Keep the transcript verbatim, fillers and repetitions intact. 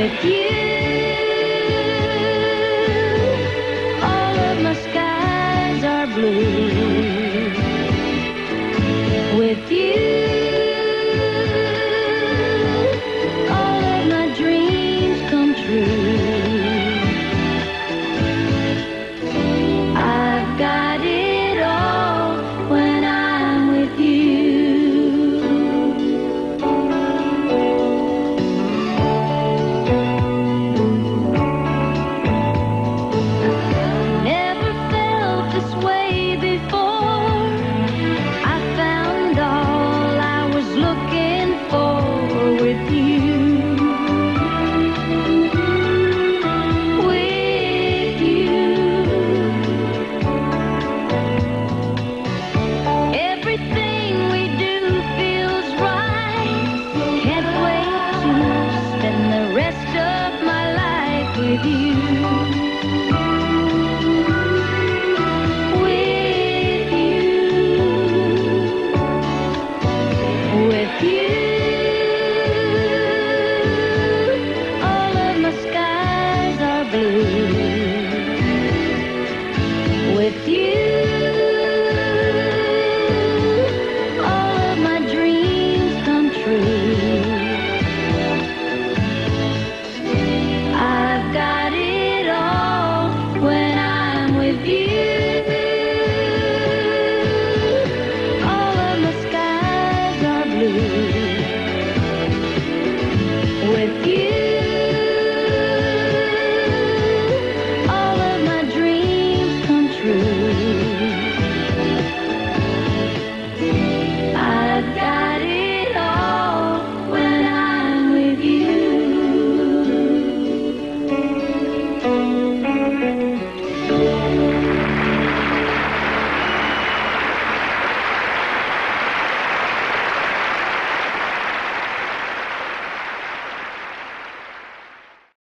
With you, all of my skies are blue. With you, all of my dreams come true. I've got it all when I'm with you. Never felt this way before. I found all I was looking for with you. With you. Everything we do feels right. Can't wait to spend the rest of my life with you.